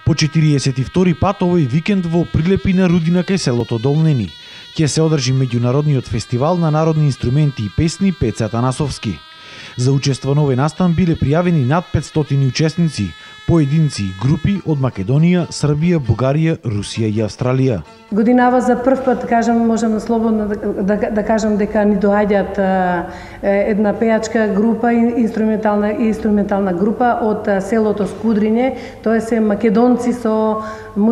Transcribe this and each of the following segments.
По 42 пат овој викенд во Прилеп и на Рудина кај селото Долнени ќе се одржи меѓународниот фестивал на народни инструменти и песни Пеце Атанасовски. За учество на овој настан биле пријавени над 500 учесници, поединци и групи од Македонија, Србија, Бугарија, Русија и Австралија. Годинава за прв пат, можам слободно да кажам дека ни доаѓаат една пејачка група, инструментална група од селото Скудриње, тоа се македонци со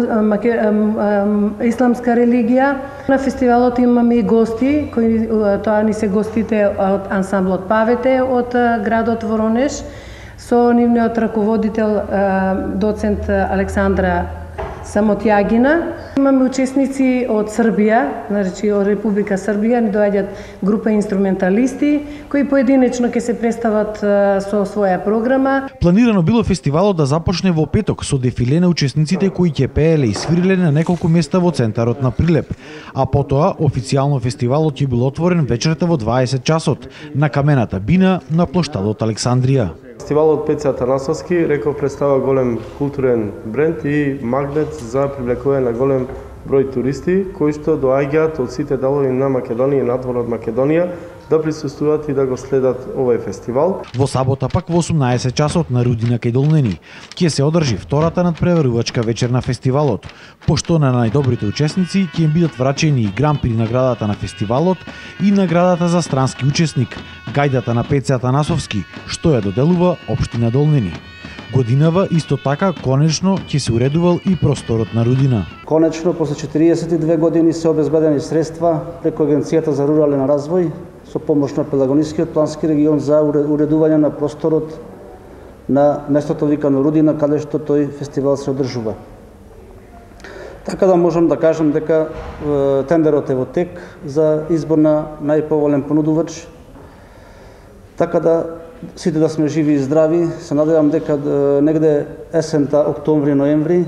исламска религија. На фестивалот имаме и гости, кои тоа ни се гостите од ансамблот Павете од градот Воронеж, со нивниот раководител доцент Александра Самотјагина. Имаме учесници од Србија, значи од Република Србија, ни доаѓаат група инструменталисти кои поединечно ќе се представат со своја програма. Планирано било фестивалот да започне во петок со дефиле на учесниците кои ќе пееле и свириле на неколку места во центарот на Прилеп, а потоа официјално фестивалот ќе бил отворен вечерта во 20 часот на камената бина на плоштадот Александрија. Фестивалот Пеце Атанасовски, реков, представа голем културен бренд и магнет за привлекување на голем број туристи кои што доаѓаат од сите делови на Македонија и надвор од Македонија да присуствуваат и да го следат овој фестивал. Во сабота пак во 18 часот на Рудина кај Долнени ќе се одржи втората надпреварувачка вечер на фестивалот, пошто на најдобрите учесници ќе им бидат врачени и гран-при наградата на фестивалот и наградата за странски учесник, гајдата на Пеце Атанасовски, што ја доделува општина Долнени. Годинава исто така конечно ќе се уредувал и просторот на Рудина. Конечно, после 42 години се обезбедени средства преку Агенцијата за рурален развој со помош на Пелагонискиот плански регион за уредување на просторот на местото викано Рудина, каде што тој фестивал се одржува. Така да можам да кажам дека тендерот е во тек за избор на најповолен понудувач. Така да сите да сме живи и здрави, се надевам дека негде есента, октомври, ноември,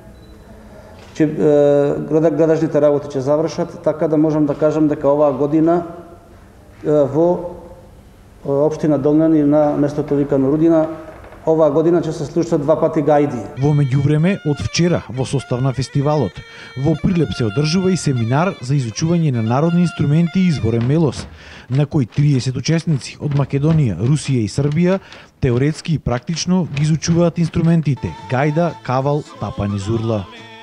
градажните работи ќе завршат, така да можам да кажам дека оваа година во општина Долнени на местото викано Рудина, оваа година ќе се слушаат 2 пати гајди. Во меѓувреме, од вчера, во состав на фестивалот, во Прилеп се одржува и семинар за изучување на народни инструменти и изборен мелос, на кој 30 учесници од Македонија, Русија и Србија теоретски и практично ги изучуваат инструментите гајда, кавал, тапан и зурла.